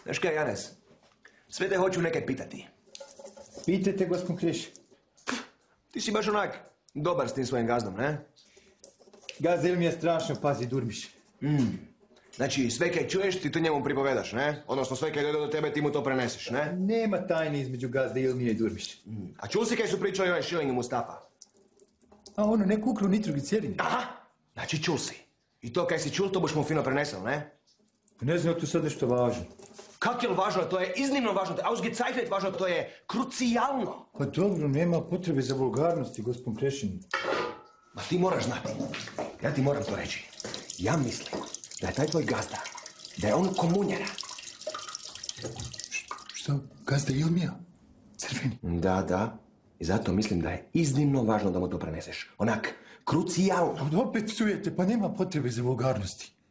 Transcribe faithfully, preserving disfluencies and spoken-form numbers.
Znaš kaj, Janez, sve te hoću nekaj pitati. Pitajte, gospod Kriš. Ti si baš onak dobar s tim svojim gazdom, ne? Gazda Ilmija strašno pazi Durmiš. Mm. Znači, sve kaj čuješ, ti to njemu pripovedaš, ne? Odnosno, sve kaj dođe do tebe, ti mu to preneseš, ne? Nema tajne između Gazda Ilmija i Durmiš. Mm. A čul si kaj su pričali ovaj Šiling i Mustafa? A ono, neku ukru nitroglicerin. Aha, znači čul si. I to kaj si čul, to boš mu fino prenesel, ne? Pa ne znam, tu sad nešto važno. Kak je li važno? To je iznimno važno. Ausgezeichnet važno, to je krucijalno. Pa dobro, nema potrebe za vulgarnosti, gospod Krešin. Ma ti moraš znati. Ja ti moram to reći. Ja mislim da je taj tvoj gazda, da je on komunjera. Što? Gazda Ilmija? Crveni? Da, da. I zato mislim da je iznimno važno da mu to preneseš. Onak, krucijalno. Opet psujete, pa nema potrebe za vulgarnosti.